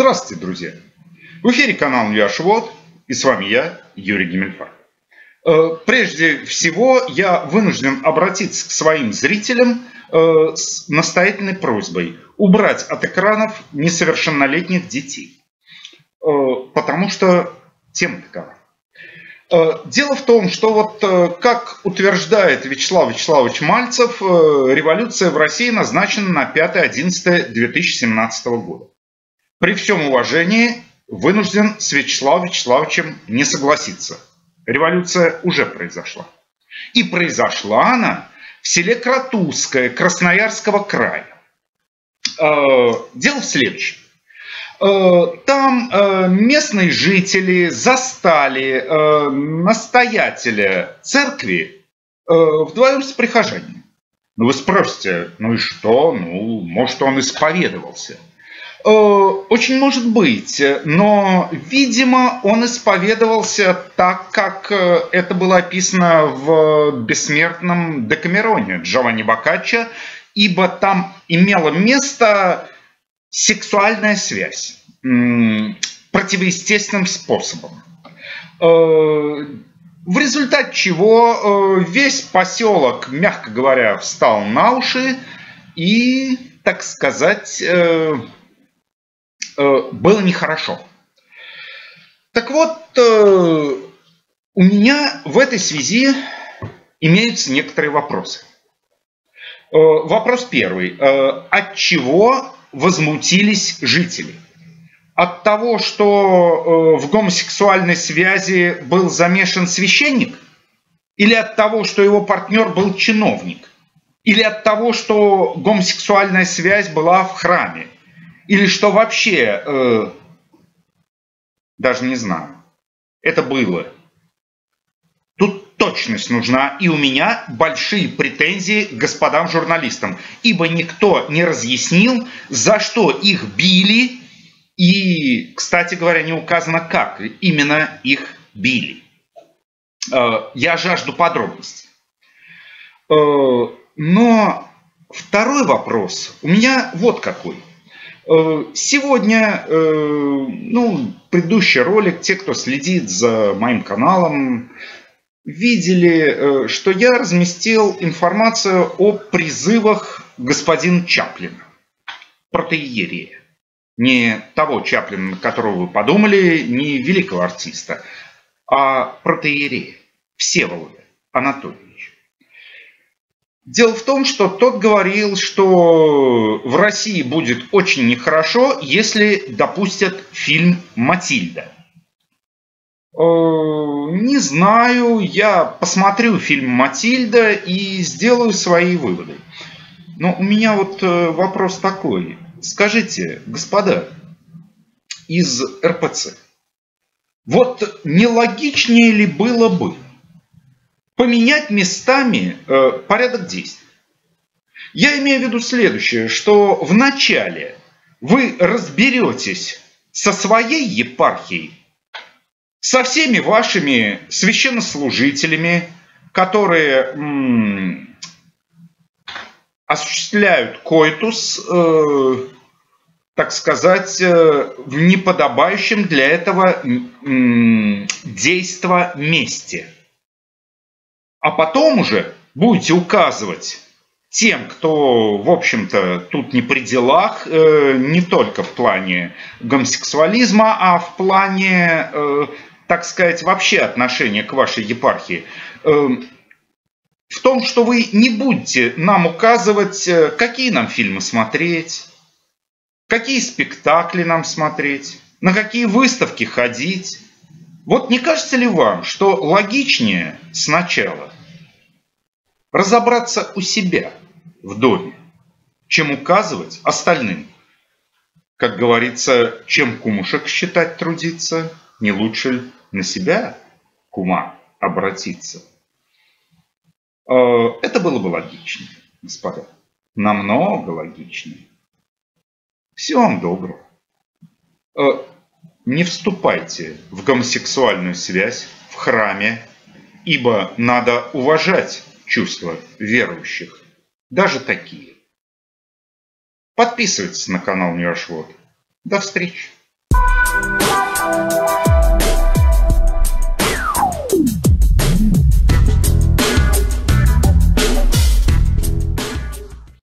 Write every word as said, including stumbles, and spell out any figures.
Здравствуйте, друзья! В эфире канал Ньюашвод, и с вами я, Юрий Гиммельфарб. Прежде всего, я вынужден обратиться к своим зрителям с настоятельной просьбой убрать от экранов несовершеннолетних детей, потому что тема такова. Дело в том, что вот, как утверждает Вячеслав Вячеславович Мальцев, революция в России назначена на пятое одиннадцатое две тысячи семнадцатого года. При всем уважении вынужден с Вячеславом Вячеславовичем не согласиться. Революция уже произошла. И произошла она в селе Кратузское Красноярского края. Дело в следующем. Там местные жители застали настоятеля церкви вдвоем с прихожанами. Ну вы спросите, ну и что? Ну, может, он исповедовался. Очень может быть, но, видимо, он исповедовался так, как это было описано в «Бессмертном Декамероне» Джованни Боккаччо, ибо там имела место сексуальная связь противоестественным способом. В результате чего весь поселок, мягко говоря, встал на уши и, так сказать, было нехорошо. Так вот, у меня в этой связи имеются некоторые вопросы. Вопрос первый. От чего возмутились жители? От того, что в гомосексуальной связи был замешан священник? Или от того, что его партнер был чиновник? Или от того, что гомосексуальная связь была в храме? Или что вообще, э, даже не знаю, это было. Тут точность нужна, и у меня большие претензии к господам журналистам, ибо никто не разъяснил, за что их били, и, кстати говоря, не указано, как именно их били. Э, я жажду подробностей. Э, но второй вопрос у меня вот какой. Сегодня, ну, предыдущий ролик, те, кто следит за моим каналом, видели, что я разместил информацию о призывах господина Чаплина, протоиерея. Не того Чаплина, которого вы подумали, не великого артиста, а протоиерея Всеволода Анатольевича. Дело в том, что тот говорил, что в России будет очень нехорошо, если допустят фильм «Матильда». Не знаю, я посмотрю фильм «Матильда» и сделаю свои выводы. Но у меня вот вопрос такой. Скажите, господа из эр пэ цэ, вот не логичнее ли было бы поменять местами э, порядок действий? Я имею в виду следующее, что вначале вы разберетесь со своей епархией, со всеми вашими священнослужителями, которые м, осуществляют коитус, э, так сказать, э, в неподобающем для этого м, действа месте. А потом уже будете указывать тем, кто, в общем-то, тут не при делах, э, не только в плане гомосексуализма, а в плане, э, так сказать, вообще отношения к вашей епархии, э, в том, что вы не будете нам указывать, какие нам фильмы смотреть, какие спектакли нам смотреть, на какие выставки ходить. Вот не кажется ли вам, что логичнее сначала разобраться у себя в доме, чем указывать остальным? Как говорится, чем кумушек считать трудиться, не лучше ли на себя, кума, обратиться? Это было бы логичнее, господа. Намного логичнее. Всего вам доброго. Не вступайте в гомосексуальную связь в храме, ибо надо уважать чувства верующих, даже такие. Подписывайтесь на канал Ньюашвод. До встречи. Thank you.